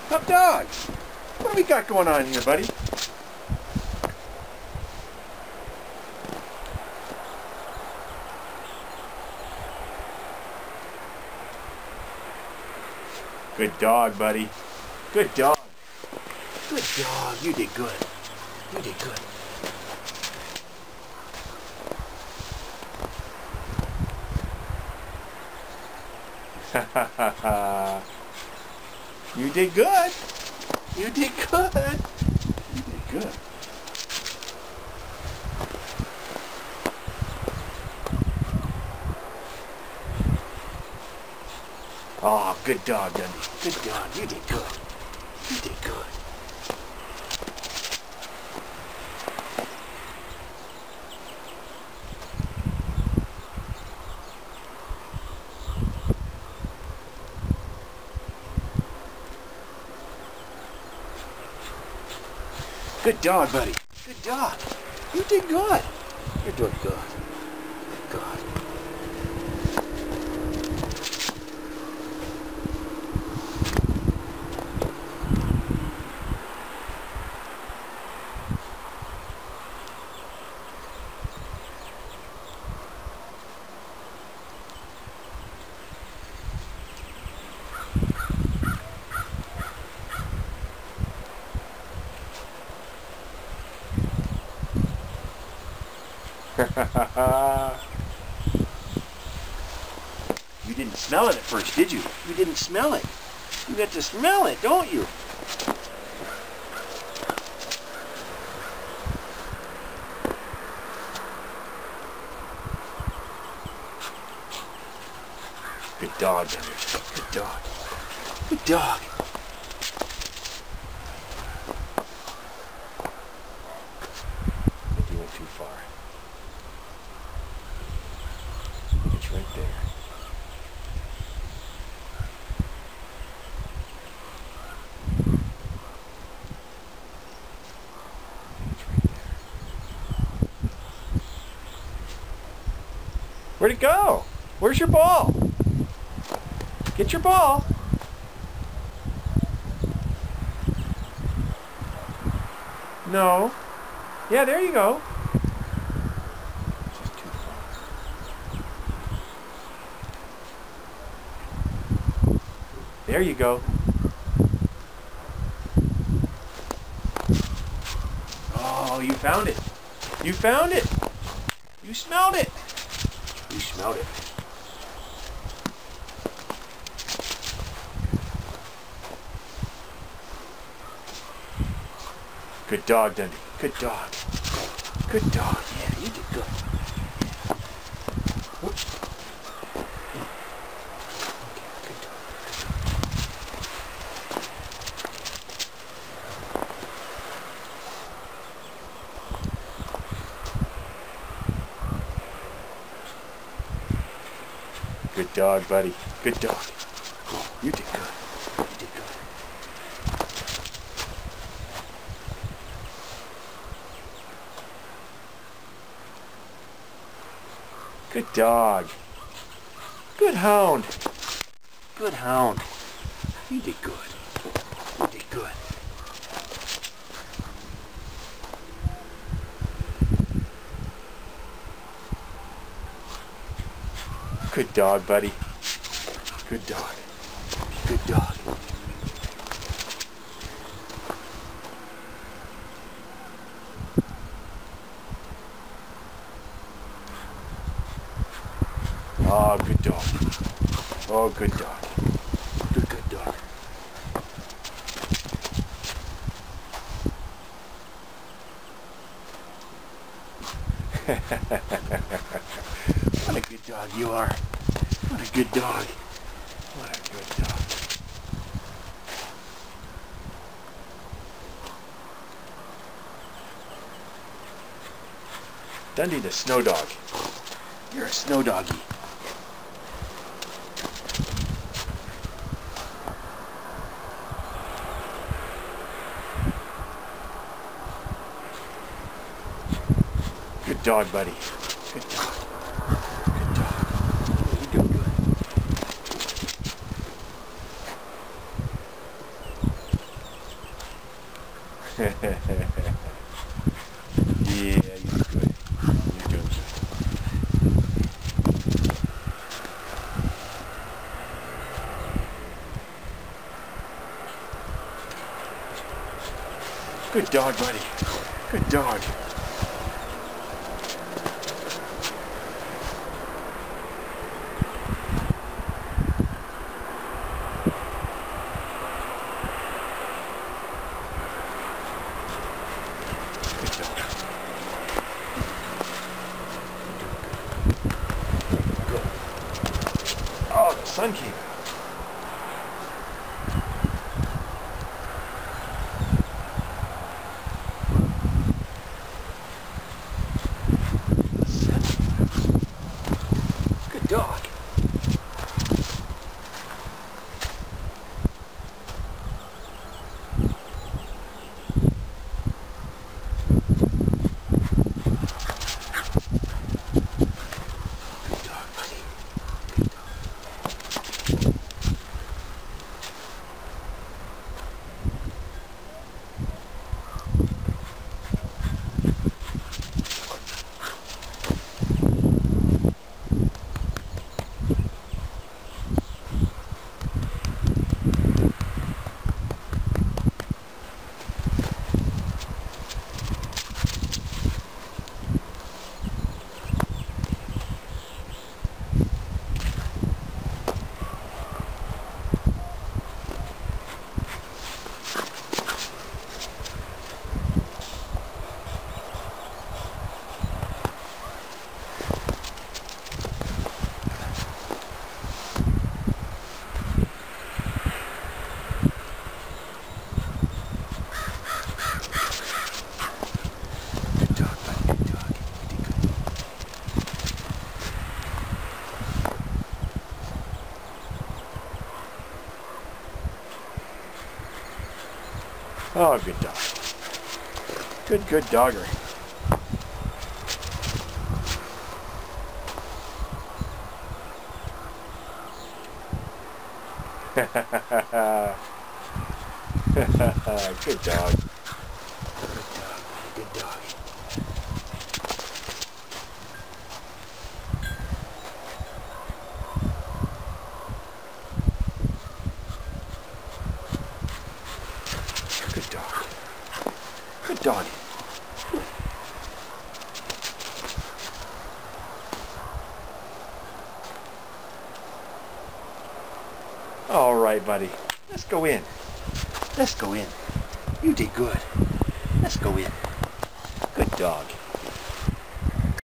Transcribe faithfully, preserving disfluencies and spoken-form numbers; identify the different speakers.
Speaker 1: Up dog! What do we got going on here, buddy? Good dog, buddy. Good dog. Good dog. You did good. You did good. Ha ha ha ha. You did good. You did good. You did good. Oh, good dog, Dundee. Good dog. You did good. You did good. Good dog, buddy. Good dog. You did good. You're doing good. Good. You didn't smell it at first, did you? You didn't smell it. You got to smell it, don't you? Good dog, Dundee. Good dog. Good dog. I think you went too far. It's right there. It's right there. Where'd it go? Where's your ball? Get your ball. No. Yeah, there you go. Just too far. There you go. Oh, you found it. You found it. You smelled it. You smelled it. Good dog, Dundee. Good dog. Good dog. Yeah, you did good. Whoops. Okay, good dog. Good dog, buddy. Good dog. You did good. You did good. Good dog. Good hound. Good hound. You did good. You did good. Good dog, buddy. Good dog. Good dog. Oh, good dog. Oh, good dog. Good, good dog. What a good dog you are. What a good dog. What a good dog. Dundee the SnowDog. You're a SnowDoggy. Good dog, buddy. Good dog. Good dog. You're doing good. Yeah, you did good. You're doing good. Good dog, buddy. Good dog. Good dog. Good. Oh, the sun came out. Good dog. Oh, good dog. Good, good doggery. Good dog. Good dog. Good dog. Good dog. Good dog. All right, buddy. Let's go in. Let's go in. You did good. Let's go in. Good dog.